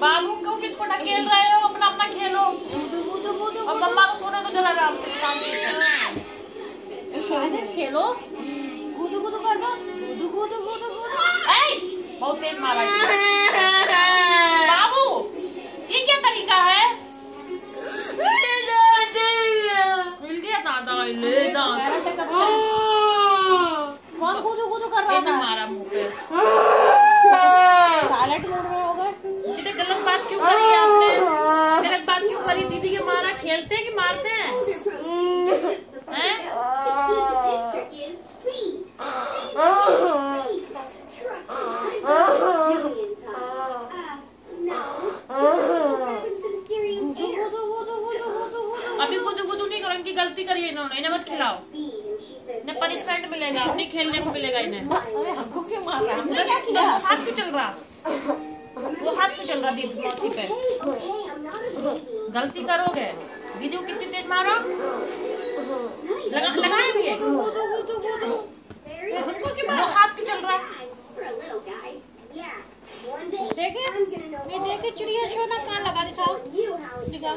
बाबू को किसको ढकेल रहे हो? अपना अपना खेलो। अब मम्मा को सोने तो चला आराम से खेलो। कूदू कूदू कर दो। कूदू कूदू कूदू कूदू। बहुत तेज मारा बाबू, ये क्या तरीका है? मिल गया दादा, ले दादा। कौन कूदू कूदू कर रहा था? मारा मुंह पे। साइलेंट मोड में हो गए। इतने गलत बात क्यों करी है आपने? गलत बात क्यों करी? दीदी के मारा खेलते हैं कि मारते हैं? हैं? अभी गुदू गुदू नहीं करो, इनकी गलती करी इन्होंने। इन्हें मत खिलाओ, इन्हें पनिशमेंट मिलेगा, नहीं खेलने को मिलेगा इन्हें। अरे हमको क्यों मार रहा है? हमने क्या किया? हाथ क्यों चल रहा? वो हाथ क्यों चल रहा दीदी मौसी पे? गलती करोगे। दीदी को कितनी तेज मारा? लगाए भी है। वो हाथ क्यों चल रहा? देखे ये देखे चिड़िया सोना कहाँ लगा, दिखाओ दिखाओ।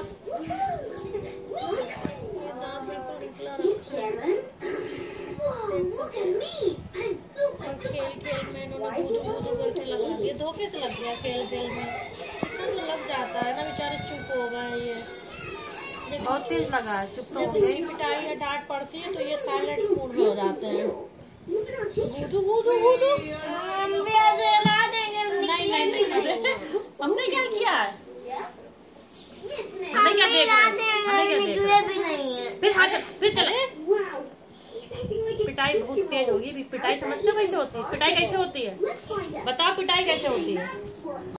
खेल खेल में इन्होंने कूदू कैसे लगा दिया? धोखे से लग गया खेल खेल में। इतना तो लग जाता है ना, बेचारे चुप हो गए। ये बहुत तेज लगा है, चुप तो हो जब गई। पिटाई या डांट पड़ती है तो ये साइलेंट मोड में हो जाते हैं। कूदू कूदू कूदू। नहीं नहीं नहीं, हमने क्या किया है? हमें क्या देख रहे? फिर हाँ फिर चले। पिटाई बहुत तेज होगी। पिटाई समझते हो कैसे होती है? पिटाई कैसे होती है? बताओ, पिटाई कैसे होती है?